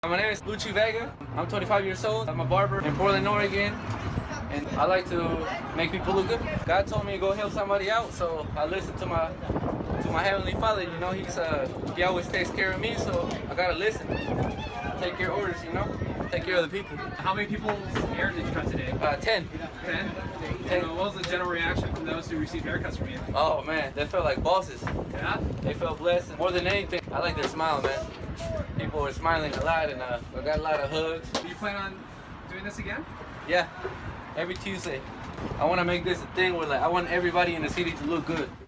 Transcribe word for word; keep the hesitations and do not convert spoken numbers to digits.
My name is Luchie Vega. I'm twenty-five years old. I'm a barber in Portland, Oregon. And I like to make people look good. God told me to go help somebody out, so I listened to my to my Heavenly Father. You know, He's uh, He always takes care of me, so I gotta listen. Take your orders, you know? Take care of the people. How many people's hair did you cut today? Uh, ten. Ten? Ten. And what was the general reaction from those who received haircuts from you? Oh man, they felt like bosses. Yeah? They felt blessed. And more than anything, I like their smile, man. People were smiling a lot, and uh, I got a lot of hugs. Do you plan on doing this again? Yeah, every Tuesday. I want to make this a thing where like I want everybody in the city to look good.